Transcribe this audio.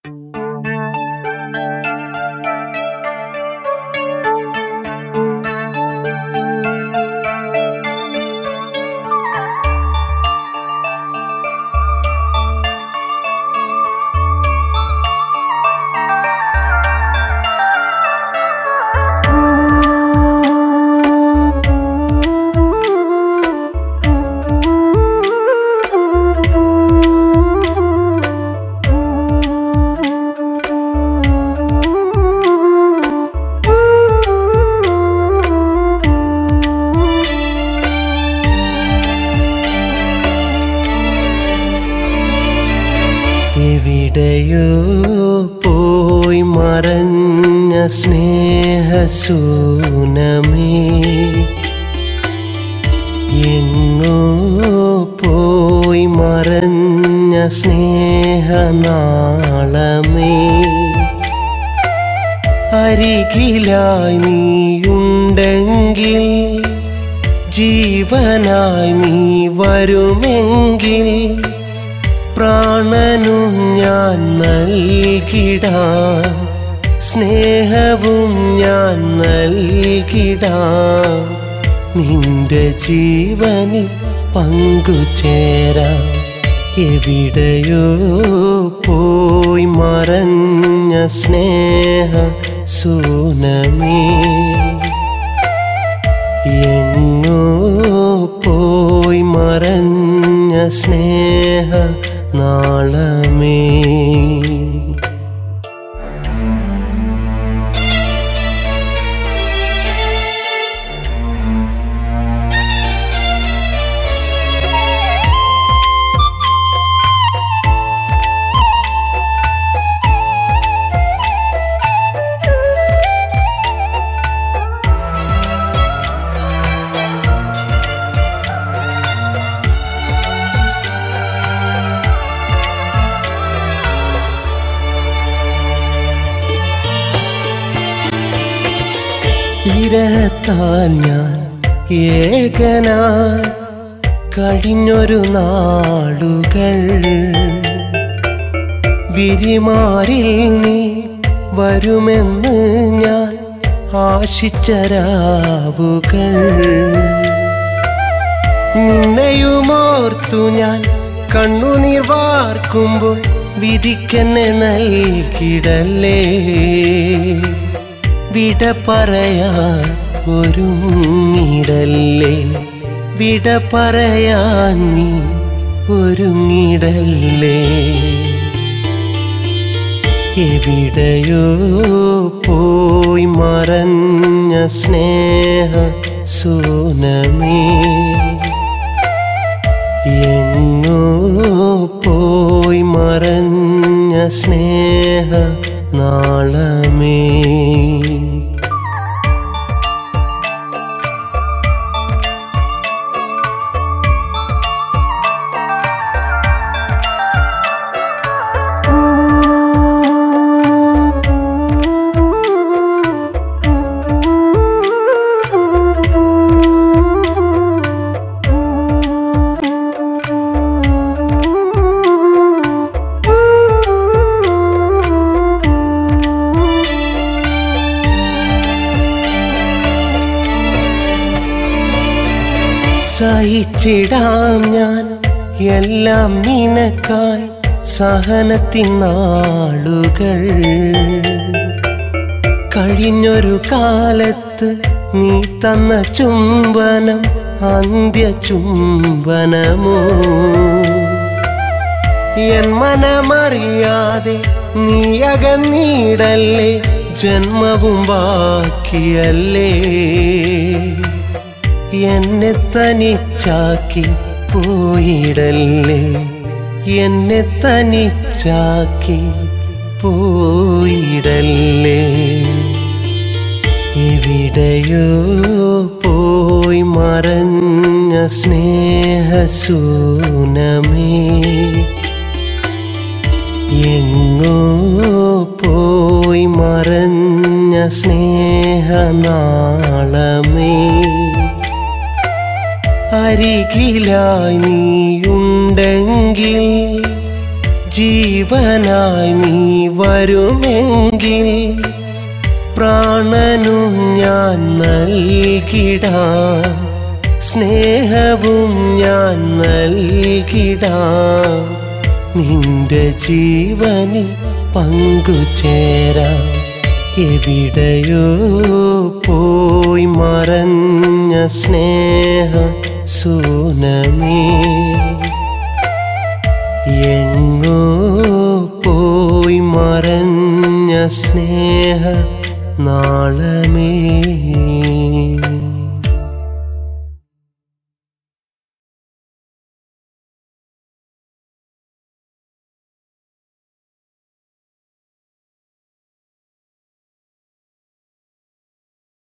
എവിടെയോ പോയി മറഞ്ഞ സ്നേഹസൂനമേ, എങ്ങോ പോയി മറഞ്ഞ സ്നേഹനാളമേ, അരികിലായി നീയുണ്ടെങ്കിൽ, ജീവനായി നീ വരുമെങ്കിൽ, പ്രാണനും ഞാൻ നൽകിടാം, സ്നേഹവും ഞാൻ നൽകിടാം, നിന്റെ ജീവനിൽ പങ്കുചേരാം. എവിടെയോ പോയി മറഞ്ഞ സ്നേഹസൂനമേ, എങ്ങോ പോയി മറഞ്ഞ സ്നേഹനാളമേ. വിരഹത്താൽ ഞാൻ ഏകനായി കഴിഞ്ഞൊരു നാളുകൾ, വിരിമാറിൽ നീ വരുമെന്ന് ഞാൻ ആശിച്ച രാവുകൾ, നിന്നെയുമോർത്തു ഞാൻ കണ്ണുനീർ വാർക്കുമ്പോൾ വിധിക്കെന്നെ നൽകിടല്ലേ, വിട പറയാൻ ഒരുങ്ങിടല്ലേ, വിട പറയാൻ നീ ഒരുങ്ങിടല്ലേ. എവിടെയോ പോയി മറഞ്ഞ സ്നേഹസൂനമേ, എങ്ങോ പോയി മറഞ്ഞ സ്നേഹനാളമേ. സഹിച്ചിടാം ഞാൻ എല്ലാം നിനക്കായി സഹനത്തിൻ നാളുകൾ, കഴിഞ്ഞൊരു കാലത്ത് നീ തന്ന ചുംബനം അന്ത്യ ചുംബനമോ, എൻ മനമറിയാതെ നീ അകന്നിടല്ലേ, ജന്മവും ബാക്കിയല്ലേ, എന്നെ തനിച്ചാക്കി പോയിടല്ലേ, എന്നെ തനിച്ചാക്കി പോയിടല്ലേ. എവിടെയോ പോയി മറഞ്ഞ സ്നേഹസൂനമേ, എങ്ങോ പോയി മറഞ്ഞ സ്നേഹനാളമേ, അരികിലായി നീയുണ്ടെങ്കിൽ, ജീവനായി നീ വരുമെങ്കിൽ പ്രാണനും ഞാൻ നൽകിടാം, സ്നേഹവും ഞാൻ നൽകിടാം. നിന്റെ ജീവനിൽ പങ്കുചേരാം. എവിടെയോ പോയി മറഞ്ഞ സ്നേഹ സൂനമേ, എങ്ങോ പോയി മറഞ്ഞ സ്നേഹ നാളമേ.